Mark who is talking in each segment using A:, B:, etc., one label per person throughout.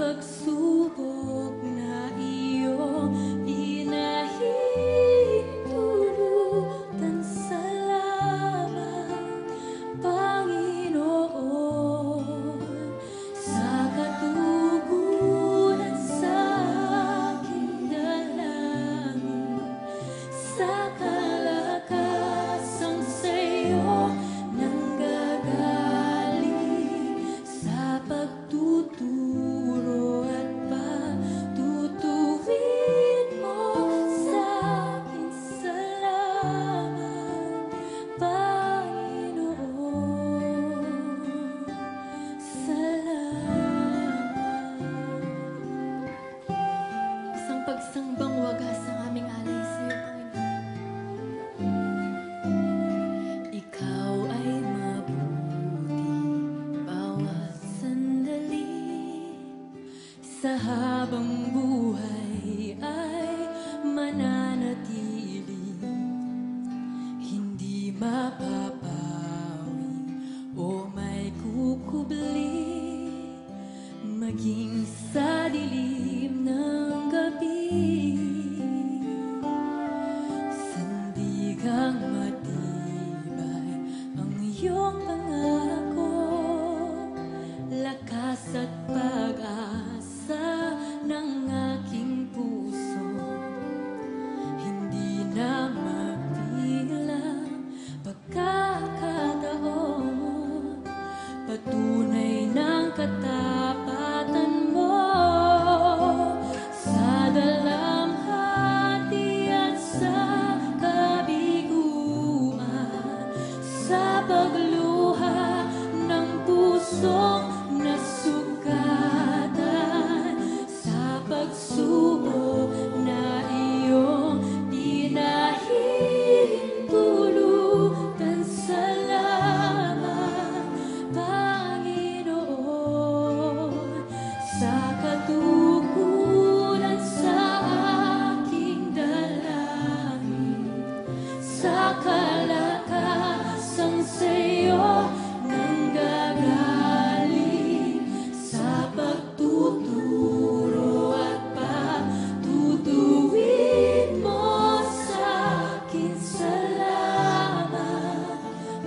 A: pagsubok na iyong inahintulutan. Salamat, Panginoon, sa katugunan sa aking dalangin, sa kalakasang sa'yo nanggagaling, sa pagtuturo at pagtutuwid mo sa akin. Salamat, Panginoon, salamat. Isang pagsangbang wagas ang aming alay sa iyo, Panginoon. Ikaw ay mabuti bawat sandali, sa habang buhay ay mananatili, hindi mapapawi o may kukubli, maging sa dilim ng gabi. Sandigang matibay ang iyong pangako, lakas at pag-asa ng aking puso, hindi na mapilang pagkakataon, patunay ng katapatan mo sa dalamhati at sa kabiguan, sa pagluha ng pusong nasugatan, sa pagsubok na iyong inahintulutan. Salamat, Panginoon, sa katugunan sa aking dalangin, sa kalakasang sa'yo nanggagaling, sa pagtuturo at pagtutuwid mo sa akin. Salamat,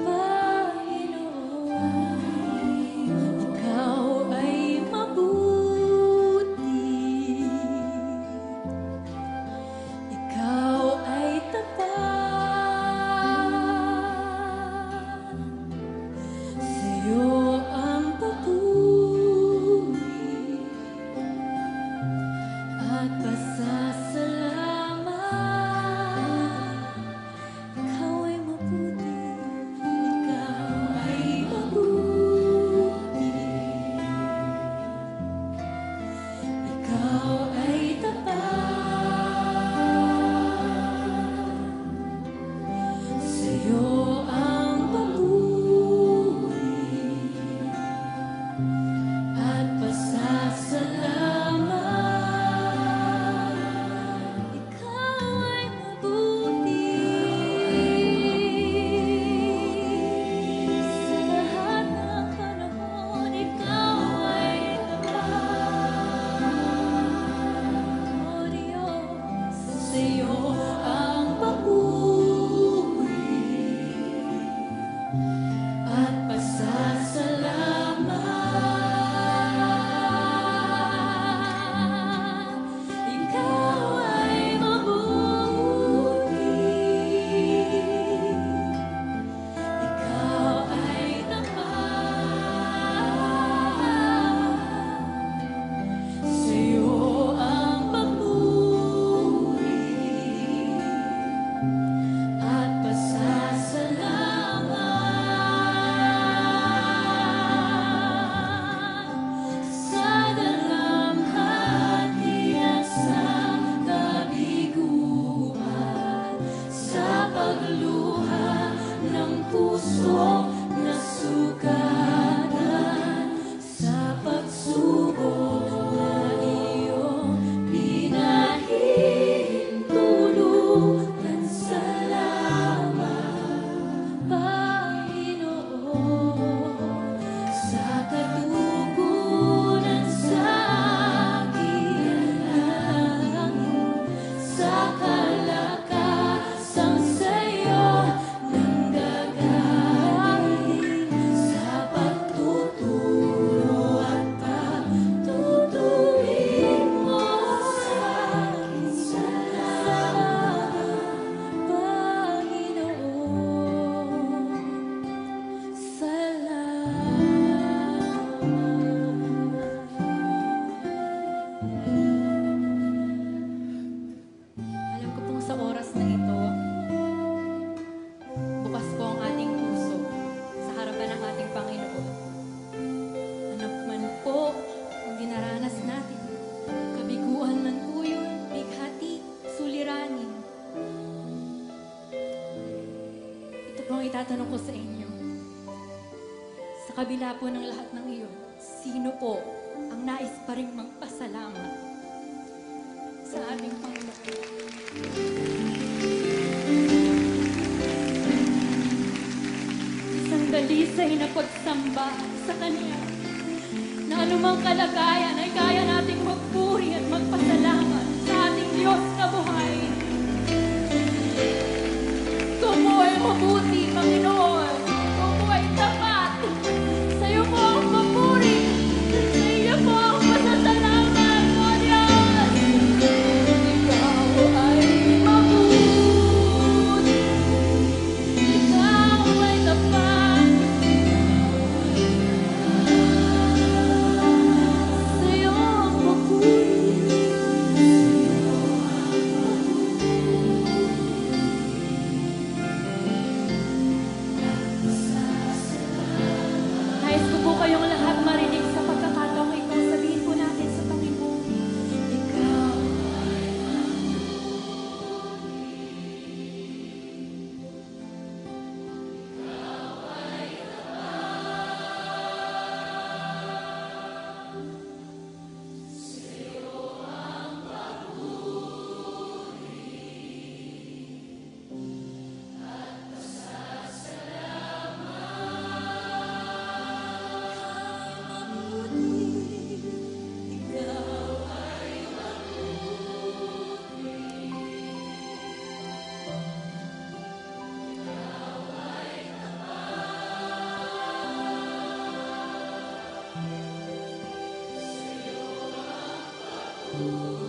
A: Panginoon. Ikaw ay mabuti, ikaw ay tapat, sa'yo ang papuri at pasasalamat. Ikaw ay mabuti, ikaw ay mabuti, ikaw ay tapat, sa'yo ang papuri at pasasalamat. itatanong ko sa inyo. Sa kabila po ng lahat ng iyon, sino po ang nais pa ring magpasalamat sa ating Panginoon? Isang dalisay na pagsamba sa Kanya na anumang kalagayan ay kaya nating magpuri at magpasalamat sa ating Diyos na buhay. Ito po ay mabuti, Panginoon. Ito po ay tapat. Sa iyo po ang papuri. Sa iyo po ang pasasalamat, O Diyos. Ikaw ay mabuti. Ikaw ay tapat. Sa iyo ang papuri. Nais ko po kayong lahat marinig sa pagkakataong ito. Sabihin po natin sa Panginoon, Ikaw.
B: Mabuti.